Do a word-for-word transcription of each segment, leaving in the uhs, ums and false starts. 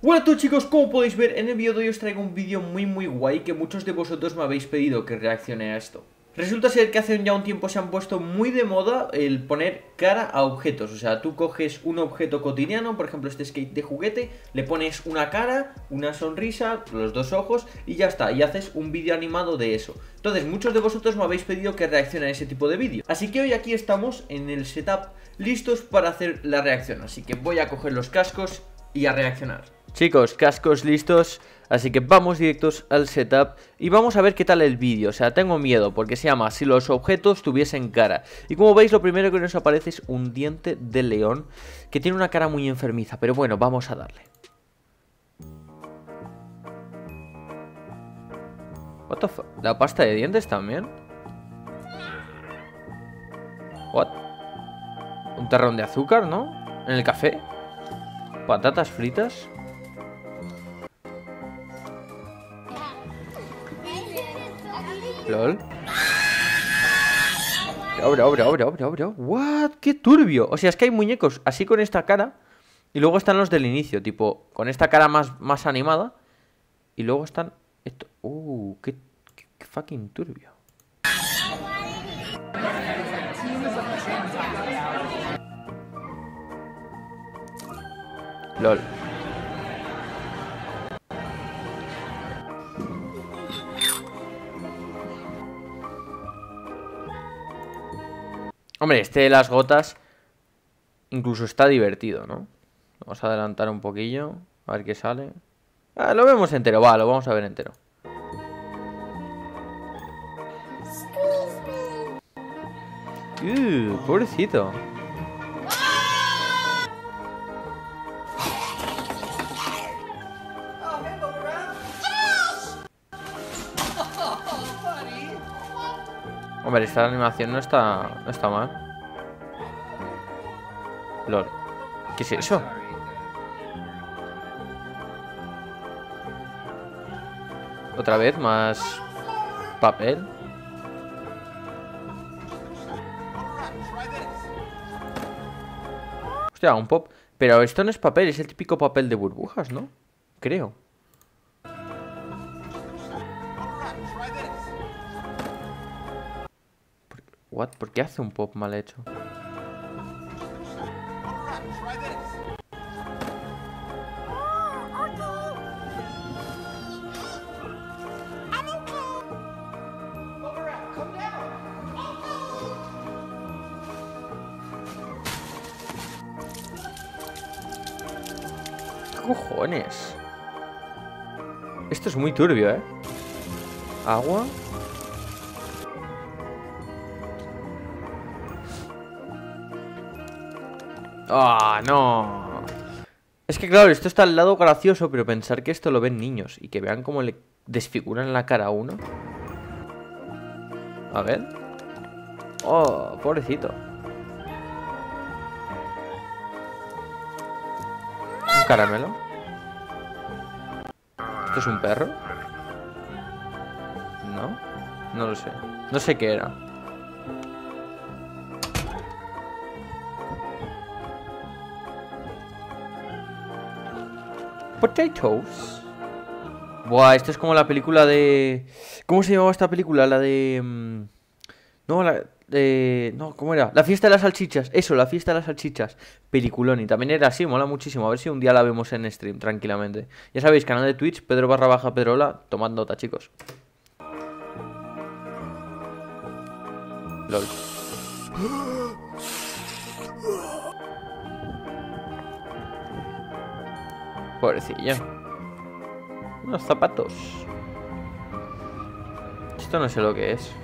Hola a todos chicos, como podéis ver en el vídeo de hoy os traigo un vídeo muy muy guay que muchos de vosotros me habéis pedido que reaccione a esto. Resulta ser que hace ya un tiempo se han puesto muy de moda el poner cara a objetos. O sea, tú coges un objeto cotidiano, por ejemplo este skate de juguete, le pones una cara, una sonrisa, los dos ojos y ya está, y haces un vídeo animado de eso. Entonces muchos de vosotros me habéis pedido que reaccione a ese tipo de vídeo. Así que hoy aquí estamos en el setup listos para hacer la reacción. Así que voy a coger los cascos y a reaccionar. Chicos, cascos listos, así que vamos directos al setup y vamos a ver qué tal el vídeo. O sea, tengo miedo porque se llama Si los objetos tuviesen cara. Y como veis, lo primero que nos aparece es un diente de león que tiene una cara muy enfermiza, pero bueno, vamos a darle. What the fuck? ¿La pasta de dientes también? What? Un terrón de azúcar, ¿no? ¿En el café? ¿Patatas fritas? LOL. Bro, bro, bro, bro, bro. What? ¡Qué turbio! O sea, es que hay muñecos así con esta cara. Y luego están los del inicio, tipo, con esta cara más, más animada. Y luego están... Esto... Uh, qué, qué, qué fucking turbio. LOL. Hombre, este de las gotas incluso está divertido, ¿no? Vamos a adelantar un poquillo, a ver qué sale. Ah, lo vemos entero, va, lo vamos a ver entero. Uh, pobrecito. Hombre, esta animación no está, no está mal. LOL. ¿Qué es eso? Otra vez más papel. Hostia, un pop. Pero esto no es papel, es el típico papel de burbujas, ¿no? Creo. What? ¿Por qué hace un pop mal hecho? ¿Qué cojones? Esto es muy turbio, ¿eh? Agua. ¡Ah, oh, no! Es que claro, esto está al lado gracioso, pero pensar que esto lo ven niños y que vean cómo le desfiguran la cara a uno. A ver. ¡Oh, pobrecito! ¿Un caramelo? ¿Esto es un perro? No, no lo sé. No sé qué era. Potatoes. Buah, esto es como la película de... ¿Cómo se llamaba esta película? La de... Um... No, la de... No, ¿cómo era? La fiesta de las salchichas. Eso, la fiesta de las salchichas. Peliculón. Y también era así, mola muchísimo. A ver si un día la vemos en stream, tranquilamente. Ya sabéis, canal de Twitch, Pedro barra baja Pedrola. Tomad nota, chicos. LOL. Pobrecilla. Unos zapatos. Esto no sé lo que es.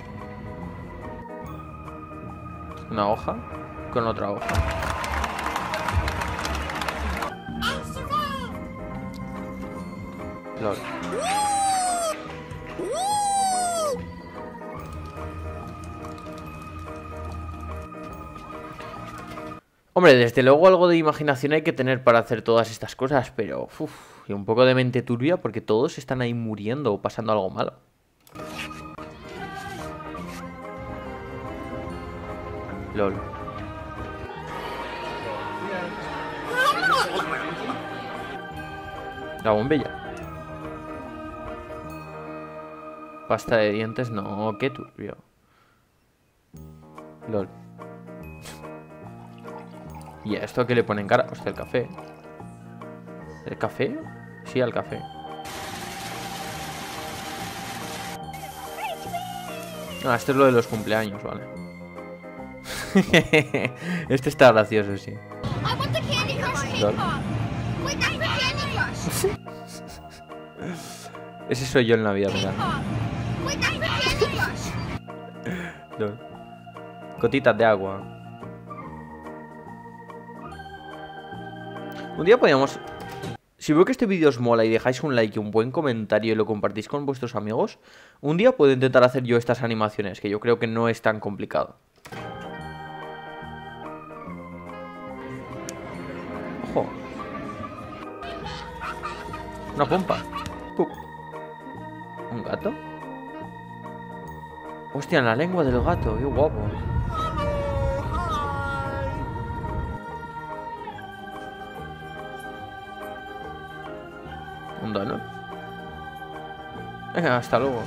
Una hoja con otra hoja. LOL. Hombre, desde luego algo de imaginación hay que tener para hacer todas estas cosas, pero uf, y un poco de mente turbia porque todos están ahí muriendo o pasando algo malo. LOL. La bombilla. Pasta de dientes, no, qué turbio. Lol. ¿Y a esto qué le ponen cara? Hostia, el café. ¿El café? Sí, al café. Ah, esto es lo de los cumpleaños, vale. Este está gracioso, sí. Lol. Ese soy yo en la vida real. Lol. Gotitas de agua. Un día podríamos... Si veo que este vídeo os mola y dejáis un like y un buen comentario y lo compartís con vuestros amigos, un día puedo intentar hacer yo estas animaciones, que yo creo que no es tan complicado. Ojo. Una pompa. Pup. ¿Un gato? Hostia, en la lengua del gato, qué guapo. Un donut. Venga, hasta luego.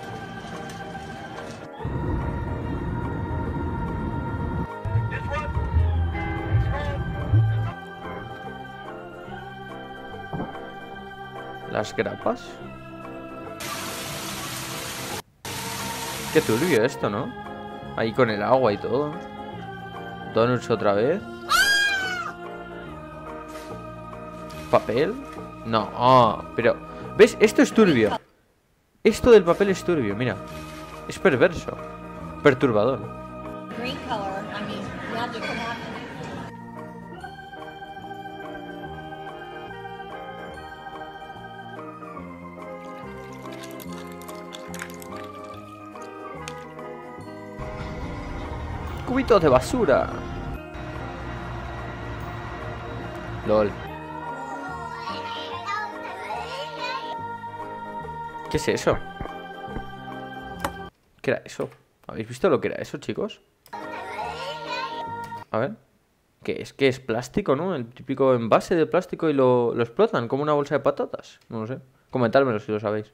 Las grapas. Qué turbio esto, ¿no? Ahí con el agua y todo. Donuts otra vez. ¿Papel? No, oh, pero... ¿Ves? Esto es turbio. Esto del papel es turbio, mira. Es perverso. Perturbador. Cubitos de basura. LOL. ¿Qué es eso? ¿Qué era eso? ¿Habéis visto lo que era eso, chicos? A ver. ¿Qué es? ¿Qué es? Plástico, ¿no? El típico envase de plástico y lo, lo explotan como una bolsa de patatas. No lo sé. Comentádmelo si lo sabéis.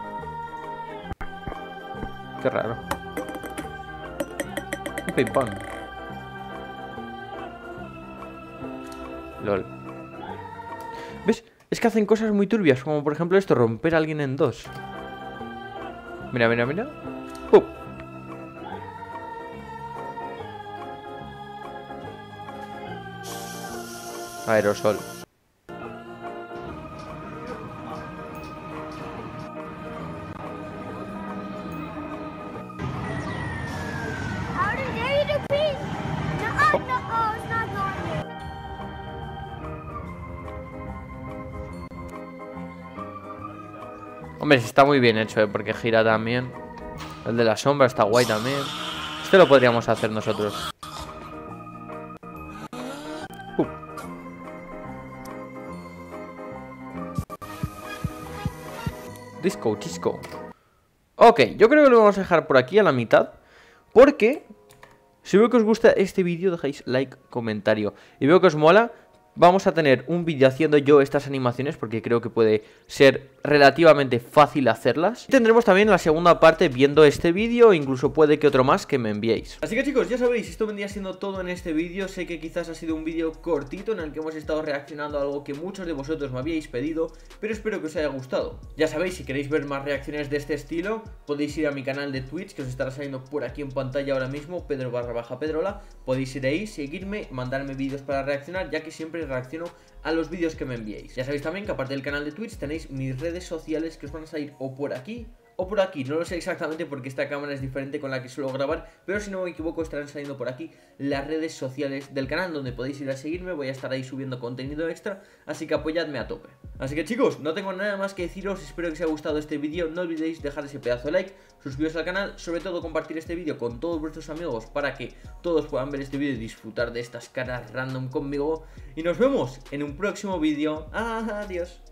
Qué raro. Un ping-pong. LOL. ¿Ves? Es que hacen cosas muy turbias, como por ejemplo esto, romper a alguien en dos. Mira, mira, mira. ¡Pup! Aerosol. Hombre, está muy bien hecho, ¿eh? Porque gira también. El de la sombra está guay también. Este lo podríamos hacer nosotros. Uh. Disco, disco. Ok, yo creo que lo vamos a dejar por aquí a la mitad. Porque si veo que os gusta este vídeo, dejáis like, comentario. Y veo que os mola, vamos a tener un vídeo haciendo yo estas animaciones, porque creo que puede ser relativamente fácil hacerlas. Y tendremos también la segunda parte viendo este vídeo, incluso puede que otro más que me enviéis. Así que chicos, ya sabéis, esto vendría siendo todo en este vídeo. Sé que quizás ha sido un vídeo cortito en el que hemos estado reaccionando a algo que muchos de vosotros me habíais pedido, pero espero que os haya gustado. Ya sabéis, si queréis ver más reacciones de este estilo, podéis ir a mi canal de Twitch, que os estará saliendo por aquí en pantalla ahora mismo, Pedro barra baja Pedrola. Podéis ir ahí, seguirme, mandarme vídeos para reaccionar, ya que siempre reacciono a los vídeos que me enviéis. Ya sabéis también que aparte del canal de Twitch tenéis mis redes sociales que os van a salir o por aquí o por aquí, no lo sé exactamente porque esta cámara es diferente con la que suelo grabar, pero si no me equivoco estarán saliendo por aquí las redes sociales del canal donde podéis ir a seguirme. Voy a estar ahí subiendo contenido extra, así que apoyadme a tope. Así que chicos, no tengo nada más que deciros, espero que os haya gustado este vídeo, no olvidéis dejar ese pedazo de like, suscribiros al canal, sobre todo compartir este vídeo con todos vuestros amigos para que todos puedan ver este vídeo y disfrutar de estas caras random conmigo, y nos vemos en un próximo vídeo. Adiós.